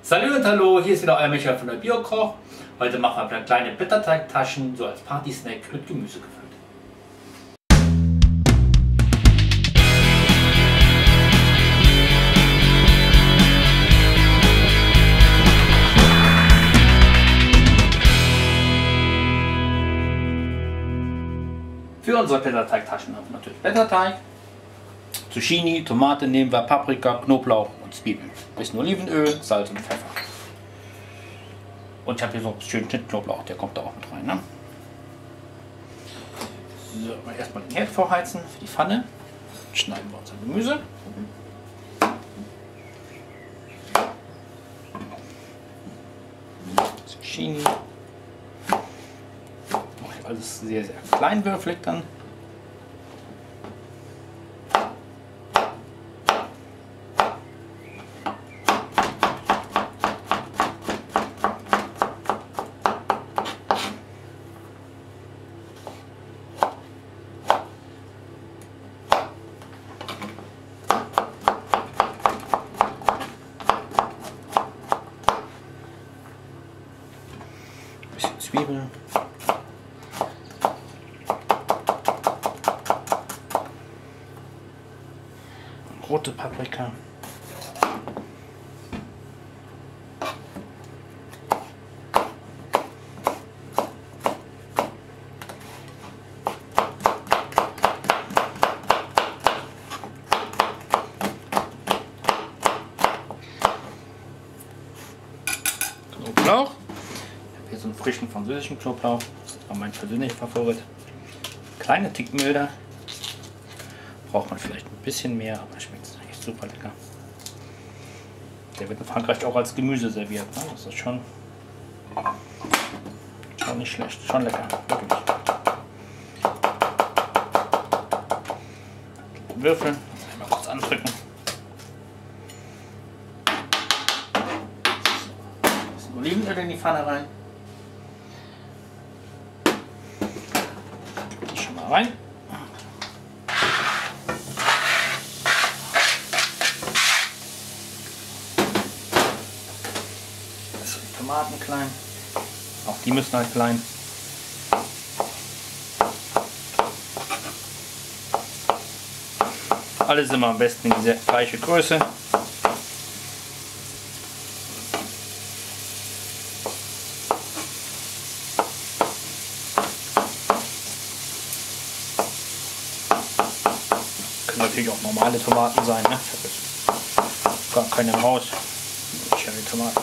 Salut und hallo, hier ist wieder euer Michael von der Biokoch. Heute machen wir kleine Blätterteigtaschen, so als Partysnack mit Gemüse gefüllt. Für unsere Blätterteigtaschen haben wir natürlich Blätterteig, Zucchini, Tomate nehmen wir, Paprika, Knoblauch und Zwiebeln. Ein bisschen Olivenöl, Salz und Pfeffer. Und ich habe hier so einen schönen Schnittknoblauch, der kommt da auch mit rein. Ne? So, erstmal den Herd vorheizen für die Pfanne. Schneiden wir unser Gemüse. Zucchini. Mache ich alles sehr, sehr kleinwürfelig dann. Zwiebeln. Rote Paprika. Knoblauch. Hier so einen frischen französischen Knoblauch, das war mein persönlicher Favorit. Kleine Tick milder, braucht man vielleicht ein bisschen mehr, aber schmeckt echt super lecker. Der wird in Frankreich auch als Gemüse serviert, ne? Das ist schon nicht schlecht, schon lecker, wirklich. Würfel, einmal kurz andrücken. Ein bisschen Olivenöl in die Pfanne rein. Rein. Also die Tomaten klein. Auch die müssen halt klein. Alles immer am besten in diese gleiche Größe. Natürlich auch normale Tomaten sein, ne? Ich habe gar keine im Haus. Cherry-Tomaten.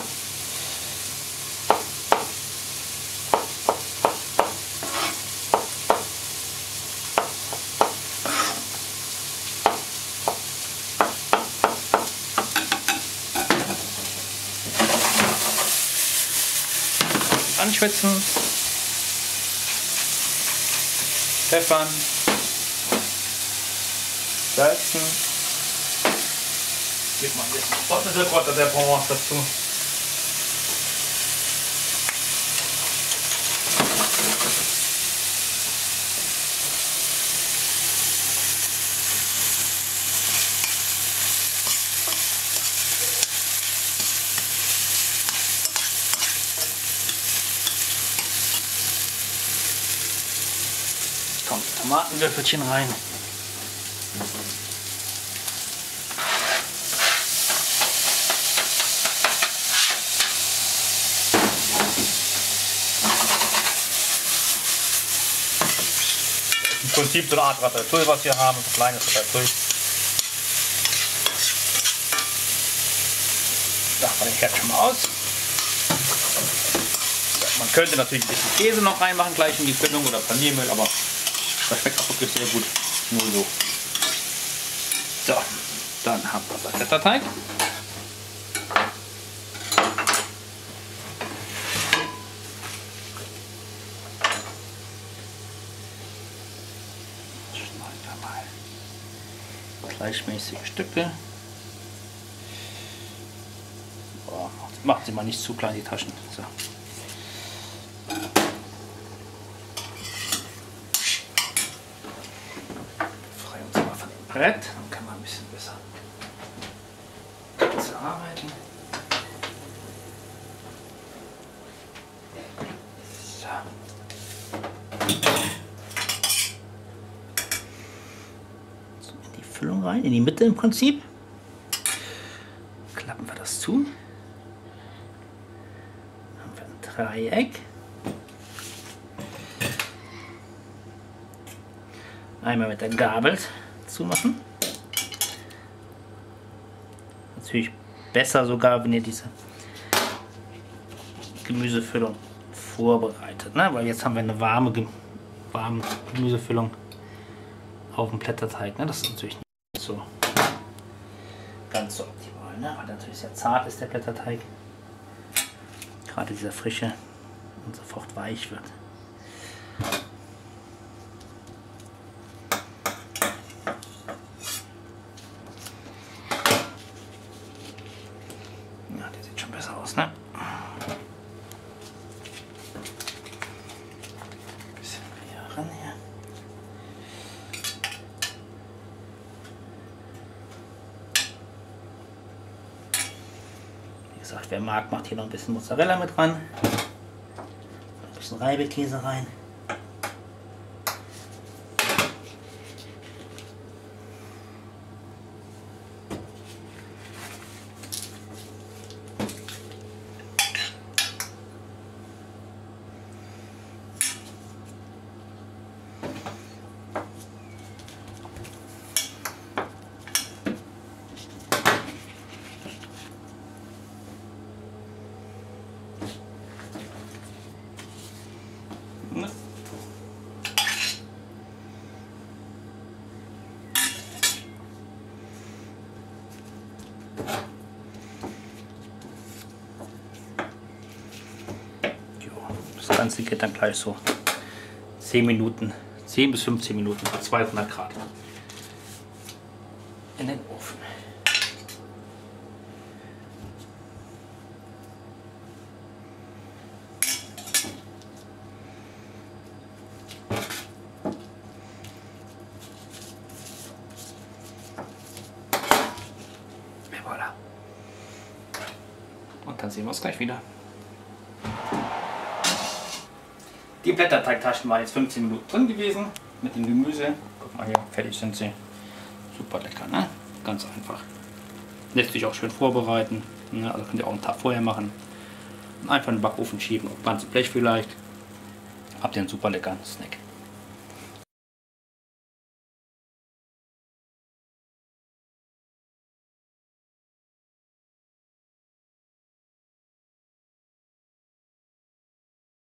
Anschwitzen. Pfeffern. Salzen. Gib mal ein bisschen Bottenselkräuter der Provence dazu. Jetzt kommt die Tomatenwürfelchen rein. Im Prinzip so eine Art Ratatouille, was wir haben, so ein kleines Ratatouille. Da war der Herd schon mal aus. So, man könnte natürlich ein bisschen Käse noch reinmachen, gleich in die Füllung oder Paniermehl, aber das schmeckt auch wirklich sehr gut. Nur so. So, dann haben wir unseren Blätterteig. Gleichmäßige Stücke. Boah, macht sie mal nicht zu klein, die Taschen. So. Frei uns mal von dem Brett, dann kann man ein bisschen besser arbeiten. Füllung rein, in die Mitte im Prinzip. Klappen wir das zu. Haben wir ein Dreieck. Einmal mit der Gabel zumachen. Natürlich besser sogar, wenn ihr diese Gemüsefüllung vorbereitet, ne? Weil jetzt haben wir eine warme Gemüsefüllung auf dem Blätterteig. Ne? Das ist natürlich nicht so ganz so optimal, ne? Weil natürlich sehr zart ist der Blätterteig. Gerade dieser frische und sofort weich wird. Ja, der sieht schon besser aus, ne? Bisschen mehr ran hier. Wie gesagt, wer mag, macht hier noch ein bisschen Mozzarella mit dran. Ein bisschen Reibekäse rein. Das Ganze geht dann gleich so 10 bis 15 Minuten bei 200 Grad in den Ofen. Voilà. Und dann sehen wir uns gleich wieder. Die Blätterteigtaschen waren jetzt 15 Minuten drin gewesen mit dem Gemüse. Guck mal hier, fertig sind sie. Super lecker, ne? Ganz einfach. Lässt sich auch schön vorbereiten. Ne? Also könnt ihr auch einen Tag vorher machen. Und einfach in den Backofen schieben, auf ganzes Blech vielleicht. Habt ihr einen super leckeren Snack.